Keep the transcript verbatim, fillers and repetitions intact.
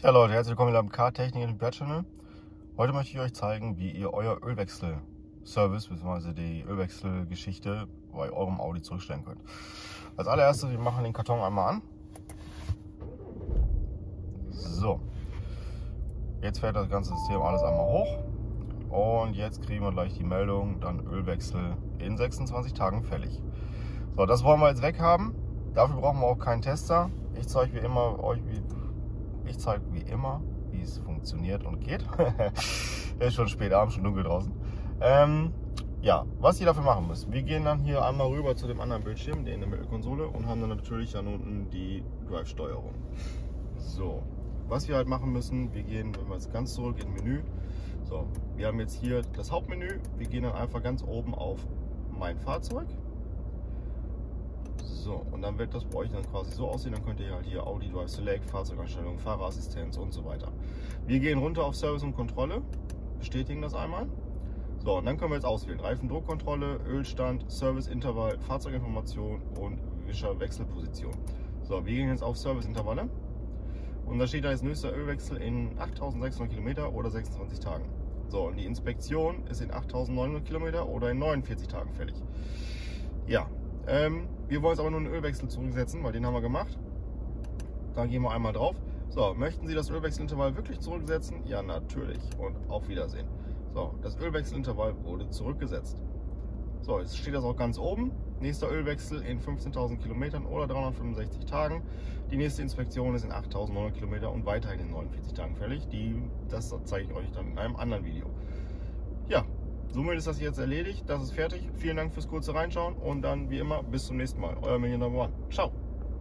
Ja Leute, herzlich willkommen beim Car-Technik Repair Channel. Heute möchte ich euch zeigen, wie ihr euer Ölwechsel-Service bzw. die Ölwechselgeschichte bei eurem Audi zurückstellen könnt. Als allererstes, wir machen den Karton einmal an. So, jetzt fährt das ganze System alles einmal hoch und jetzt kriegen wir gleich die Meldung, dann Ölwechsel in sechsundzwanzig Tagen fällig. So, das wollen wir jetzt weghaben. Dafür brauchen wir auch keinen Tester. Ich zeige wie immer euch, wie Ich zeige wie immer, wie es funktioniert und geht. Es ist schon spät abends, schon dunkel draußen. Ähm, ja, was ihr dafür machen müsst. Wir gehen dann hier einmal rüber zu dem anderen Bildschirm, den in der Mittelkonsole, und haben dann natürlich dann unten die Drive-Steuerung. So, was wir halt machen müssen, wir gehen, wenn wir jetzt ganz zurück in Menü. So, wir haben jetzt hier das Hauptmenü. Wir gehen dann einfach ganz oben auf Mein Fahrzeug. So, und dann wird das bei euch dann quasi so aussehen, dann könnt ihr halt hier Audi Drive Select, Fahrzeugeinstellungen, Fahrerassistenz und so weiter. Wir gehen runter auf Service und Kontrolle, bestätigen das einmal. So, und dann können wir jetzt auswählen: Reifendruckkontrolle, Ölstand, Serviceintervall, Fahrzeuginformation und Wischerwechselposition. So, wir gehen jetzt auf Serviceintervalle und da steht da jetzt nächster Ölwechsel in achttausendsechshundert Kilometer oder sechsundzwanzig Tagen. So, und die Inspektion ist in achttausendneunhundert Kilometer oder in neunundvierzig Tagen fällig. Ja. Ähm, wir wollen jetzt aber nur einen Ölwechsel zurücksetzen, weil den haben wir gemacht. Da gehen wir einmal drauf. So, möchten Sie das Ölwechselintervall wirklich zurücksetzen? Ja, natürlich. Und auf Wiedersehen. So, das Ölwechselintervall wurde zurückgesetzt. So, jetzt steht das auch ganz oben. Nächster Ölwechsel in fünfzehntausend Kilometern oder dreihundertfünfundsechzig Tagen. Die nächste Inspektion ist in achttausendneunhundert Kilometer und weiterhin in neunundvierzig Tagen fällig. Die, das zeige ich euch dann in einem anderen Video. Ja. Somit ist das jetzt erledigt, das ist fertig. Vielen Dank fürs kurze Reinschauen und dann wie immer bis zum nächsten Mal. Euer Million Number One. Ciao!